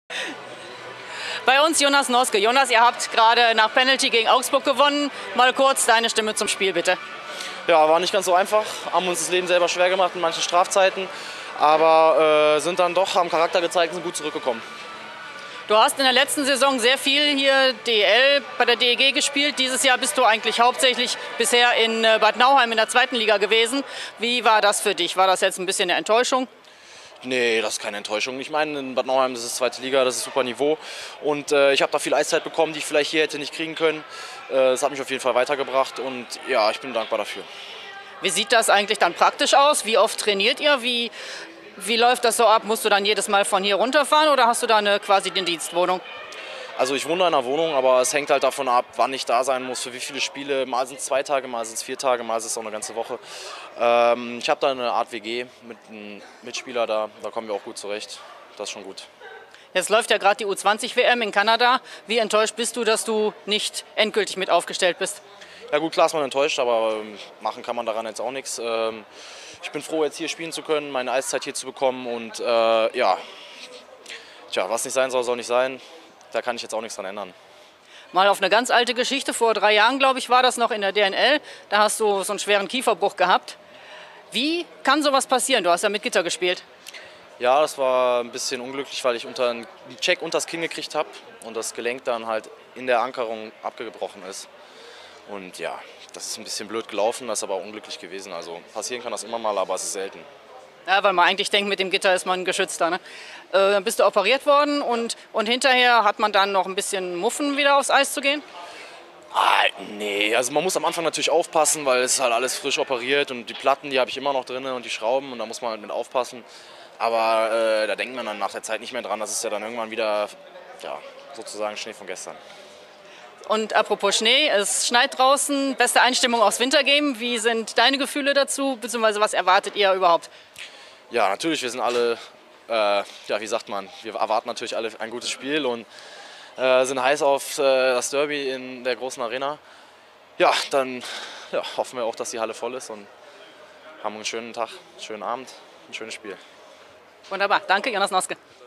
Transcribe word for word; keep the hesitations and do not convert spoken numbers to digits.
Bei uns Jonas Noske. Jonas, ihr habt gerade nach Penalty gegen Augsburg gewonnen. Mal kurz deine Stimme zum Spiel, bitte. Ja, war nicht ganz so einfach, haben uns das Leben selber schwer gemacht in manchen Strafzeiten, aber äh, sind dann doch, haben Charakter gezeigt und sind gut zurückgekommen. Du hast in der letzten Saison sehr viel hier D E L bei der D E G gespielt. Dieses Jahr bist du eigentlich hauptsächlich bisher in Bad Nauheim in der zweiten Liga gewesen. Wie war das für dich? War das jetzt ein bisschen eine Enttäuschung? Nee, das ist keine Enttäuschung. Ich meine, in Bad Nauheim, das ist zweite Liga, das ist super Niveau. Und äh, ich habe da viel Eiszeit bekommen, die ich vielleicht hier hätte nicht kriegen können. Äh, das hat mich auf jeden Fall weitergebracht und ja, ich bin dankbar dafür. Wie sieht das eigentlich dann praktisch aus? Wie oft trainiert ihr? Wie, wie läuft das so ab? Musst du dann jedes Mal von hier runterfahren oder hast du da eine, quasi eine Dienstwohnung? Also ich wohne in einer Wohnung, aber es hängt halt davon ab, wann ich da sein muss, für wie viele Spiele. Mal sind es zwei Tage, mal sind es vier Tage, mal ist es auch eine ganze Woche. Ähm, ich habe da eine Art W G mit einem Mitspieler da, da kommen wir auch gut zurecht. Das ist schon gut. Jetzt läuft ja gerade die U zwanzig W M in Kanada. Wie enttäuscht bist du, dass du nicht endgültig mit aufgestellt bist? Ja gut, klar ist man enttäuscht, aber machen kann man daran jetzt auch nichts. Ähm, ich bin froh, jetzt hier spielen zu können, meine Eiszeit hier zu bekommen und äh, ja, tja, was nicht sein soll, soll nicht sein. Da kann ich jetzt auch nichts dran ändern. Mal auf eine ganz alte Geschichte, vor drei Jahren, glaube ich, war das noch in der D N L. Da hast du so einen schweren Kieferbruch gehabt. Wie kann sowas passieren? Du hast ja mit Gitter gespielt. Ja, das war ein bisschen unglücklich, weil ich unter einen Check unter das Kinn gekriegt habe und das Gelenk dann halt in der Ankerung abgebrochen ist. Und ja, das ist ein bisschen blöd gelaufen, das ist aber auch unglücklich gewesen. Also passieren kann das immer mal, aber es ist selten. Ja, weil man eigentlich denkt, mit dem Gitter ist man geschützter. Ne? Äh, dann bist du operiert worden und, und hinterher hat man dann noch ein bisschen Muffen, wieder aufs Eis zu gehen? Ah, nee, also man muss am Anfang natürlich aufpassen, weil es ist halt alles frisch operiert und die Platten, die habe ich immer noch drin und die Schrauben und da muss man halt mit aufpassen. Aber äh, da denkt man dann nach der Zeit nicht mehr dran, das ist ja dann irgendwann wieder, ja, sozusagen Schnee von gestern. Und apropos Schnee, es schneit draußen, beste Einstimmung aufs Wintergame. Wie sind deine Gefühle dazu, beziehungsweise was erwartet ihr überhaupt? Ja, natürlich, wir sind alle, äh, ja, wie sagt man, wir erwarten natürlich alle ein gutes Spiel und äh, sind heiß auf äh, das Derby in der großen Arena. Ja, dann ja, hoffen wir auch, dass die Halle voll ist und haben einen schönen Tag, einen schönen Abend, ein schönes Spiel. Wunderbar, danke Jonas Noske.